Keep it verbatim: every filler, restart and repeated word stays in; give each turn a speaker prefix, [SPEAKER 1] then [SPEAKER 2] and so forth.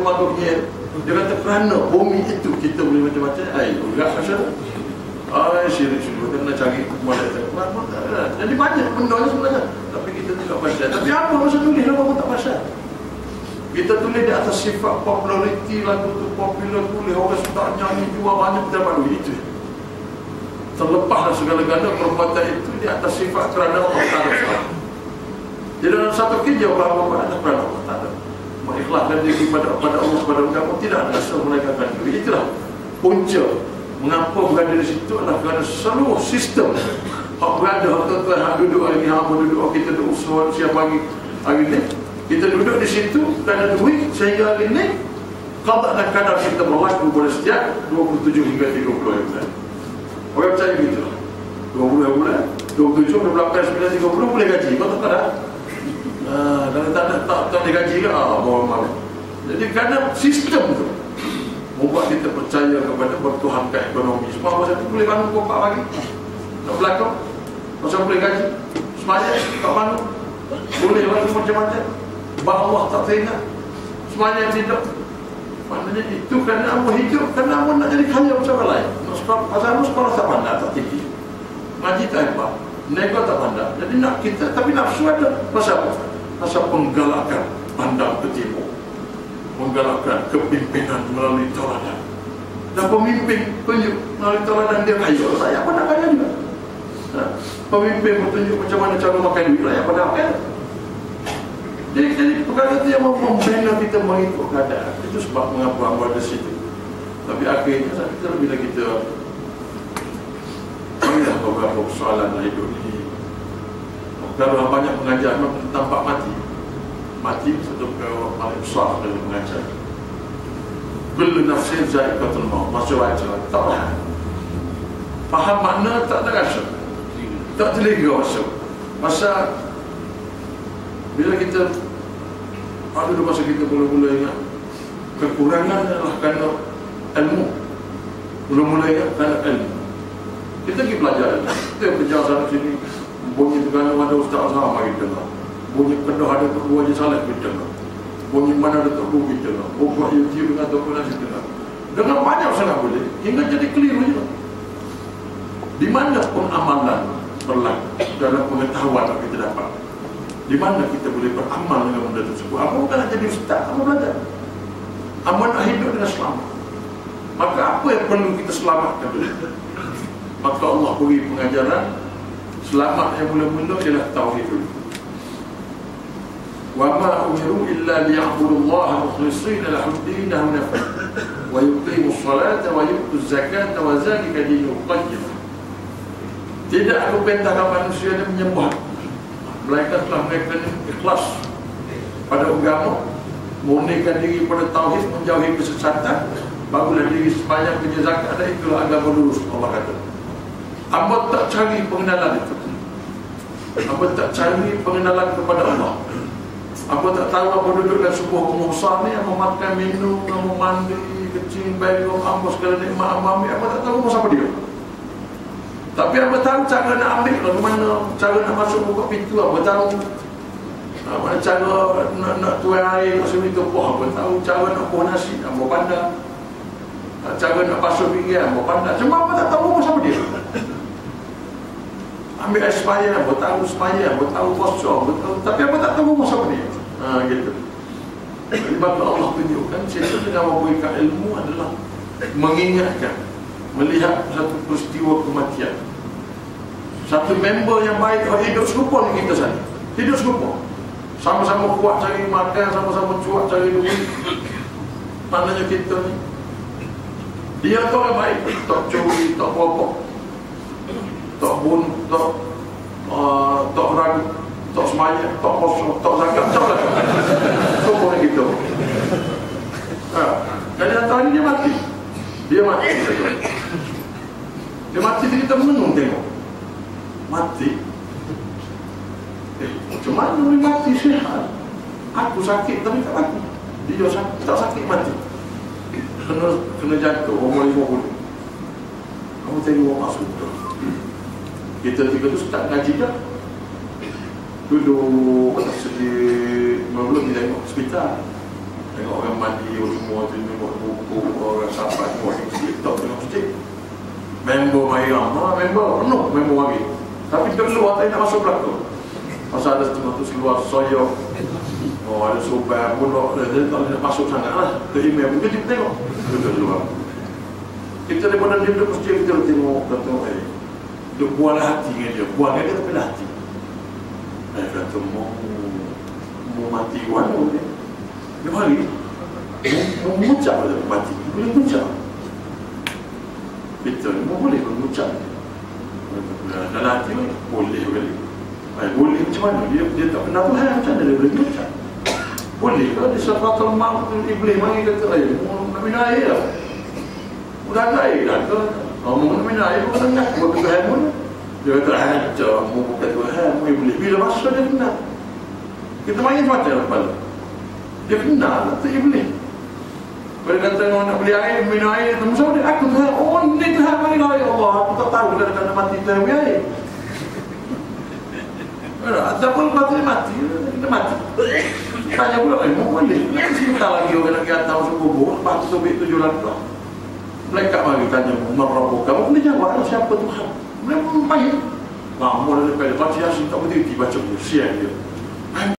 [SPEAKER 1] Maknanya dia kata kerana bumi itu kita boleh macam-macam. Ai, enggak pasal. Ai, syirik syirik kita nak cari modal tak. Jadi banyak benda sebenarnya. Tapi kita tidak pasal. Tapi apa masa tulis apa pun tak pasal. Kita tulis di atas sifat populariti, lagu tu popular, tulis orang suka nyanyi, jual banyak, kita dapat duit itu. Terlepaslah segala-gala perbuatan itu di atas sifat kerana Allah Ta'ala. Jadi dalam satu kerja apa-apa ada kerana Allah Ta'ala. Mengikhlaskan diri kepada, kepada Allah, kepada agama, tidak ada asal menaikkan diri. Itulah punca mengapa berada di situ adalah kerana seluruh sistem hak berada, hak tuan-tuan, hak duduk hari ni, hak duduk, kita duduk usaha siap pagi hari ni, kita duduk di situ kerana duit sehingga hari ni qada dan qadar kita berlaku pada setiap dua puluh tujuh hingga tiga puluh bulan. Orang percaya begitu. dua puluh bulan, dua puluh tujuh, dua puluh lapan, sembilan, tiga puluh boleh gaji. Kau tak ada? Ah, kalau tak ada tak tak digaji ke? Ah, bawa malam. Jadi kerana sistem tu membuat kita percaya kepada bertuhankan ekonomi. Semua masa tu boleh bangun pukul empat pagi. Tak berlaku. Masa boleh gaji. Semuanya tak bangun. Boleh lagi macam-macam. Bahawa tak teringat. Semuanya tidak. Maknanya itu kerana Allah hidup, kerana Allah nak jadi kaya macam orang lain. Pasal Allah sekolah tak pandai, tak tinggi. Ngaji tak hebat. Nego tak pandai. Jadi nak kita, tapi nafsu ada. Pasal apa? Pasal penggalakan pandang ke timur. Menggalakkan kepimpinan melalui tauladan. Dan pemimpin tunjuk melalui tauladan dia kaya. Saya pun nak kaya juga. Nah, pemimpin bertunjuk macam mana cara makan duit. Saya pun nak kaya. Jadi, jadi perkara itu yang membina kita mengikut keadaan. Itu sebab mengapa hamba ada situ. Tapi akhirnya kita bila kita marilah beberapa persoalan dalam hidup ini. Kalau banyak mengajar tentang Pak Mati. Mati satu perkara paling besar dalam mengajar. Kullu nafsin za'iqatul maut. Masuk ayat tak faham. Faham makna tak ada rasa. Tak telinga masuk. Masa bila kita ada dulu masa kita mula-mula ingat kekurangan adalah kerana ilmu. Mula-mula ingat kerana ilmu. Kita pergi belajar. Kita belajar sana sini. Bunyi kerana ada Ustaz Azhar mari dengar. Bunyi Kedah ada Tok Guru Haji Saleh kita dengar. Bunyi mana ada Tok Guru kita dengar. Buah YouTube dengan Tok Guru Haji dengar. Dengan banyak sangat boleh. Hingga jadi keliru juga. Di mana pun amalan berlaku dalam pengetahuan yang kita dapat. Di mana kita boleh beramal dengan benda tersebut. Apa bukan nak jadi ustaz, apa belajar. Amal nak hidup dengan selamat. Maka apa yang perlu kita selamatkan dulu? Maka Allah beri pengajaran selamat yang mula-mula ialah tauhid dulu. Wa ma umiru illa liya'budullaha mukhlishina lahu ad-din hunafa wa yuqimus salata wa yu'tuz zakata wa zalika dinul qayyim. Tidak aku perintahkan manusia dan menyembah, melainkan telah mereka ikhlas pada agama, murnikan diri pada tauhid, menjauhi kesesatan, barulah diri sembahyang, punya zakat, dan itulah agama lurus. Allah kata, hamba tak cari pengenalan itu. Hamba tak cari pengenalan kepada Allah. Hamba tak tahu apa duduk dalam sebuah rumah besar ni, hamba makan, minum, hamba mandi, kecil, bayi, hamba segala nikmat hamba ambil. Hamba tak tahu rumah siapa dia. Tapi hamba tahu cara nak ambil, bagaimana cara nak masuk buka pintu, hamba tahu mana cara nak, nak tuai air, masuk pintu buah, hamba tahu cara nak buah nasi, hamba pandai. Cara nak basuh pinggan, hamba pandai. Cuma hamba tak tahu rumah siapa dia. Ambil air semaya, hamba tahu semaya, hamba tahu kosong, hamba tahu, tapi hamba tak tahu rumah siapa dia. Ha, gitu. Jadi maka Allah tunjukkan, siapa dengan memberikan ilmu adalah mengingatkan, melihat satu peristiwa kematian. Satu member yang baik hidup serupa dengan kita saja. Hidup serupa. Sama-sama kuat cari makan, sama-sama cuak cari duit. Maknanya kita ni, dia tu orang baik, tak curi, tak berapa, tak bunuh, tak uh, tak ragu, tak semaya, tak kosong, tak zakat, tak lah. Serupa dengan kita. Ha. Dan antara ni dia mati. Dia mati. Dia mati, kita menenung tengok. Mati. Eh, macam mana boleh mati sihat? Aku sakit tapi tak mati. Dia sakit, tak sakit mati. Kena kena jatuh umur lima puluh. Kamu tengok orang masuk tu. Kita tiga tu start ngaji dah. Duduk atas segi belum kita tengok hospital. Tengok orang mandi semua tu, tengok buku, orang sahabat, orang TikTok, tengok stick. Member mari ramah, member penuh, member mari. Tapi kita keluar, tak nak masuk belakang. Masa ada setengah tu keluar soyok. Oh, ada sobat, pulak, dia tak nak masuk sangat lah. Ke email pun kita tengok. Kita keluar. Kita daripada dia duduk masjid, kita tengok, kita tengok, eh. Duduk buahlah hati dengan dia. Buah dengan dia tapi lah hati. Eh, kata, mau, mau mati warna dia. Dia mari. Mau mengucap pada mati. Boleh mengucap. Kita ni, mau boleh mengucap. Dalam hati ni, boleh boleh. Eh, boleh macam mana? Dia, dia tak kenal Tuhan, macam mana dia boleh mengucap? Boleh ke? Dia Syafratul Maut Iblis mari kata, eh, mau nak minum air lah. Udah ada air dah ke? Oh, mau nak minum air pun nak buat Tuhan pun. Dia kata, hancur, mau bukan Tuhan, mau Iblis. Bila masa dia kenal? Kita main macam mana kepala? Dia kenal tu Iblis. Bila kata nak beli air, minum air, temu sama dia, aku Tuhan, oh ni Tuhan mari lah, ya Allah, aku tak tahu dia kena mati Tuhan beli air. Ataupun mati dia mati, dia mati. Tanya pula, eh, mau boleh? Sebentar lagi orang nak kata masuk kubur, lepas tu sobek tujuh langkah. Mereka mari tanya, Marabu, kamu kena jawab siapa Tuhan? Mereka main. Lama daripada baca Yasin, tak berhenti baca Yasin dia.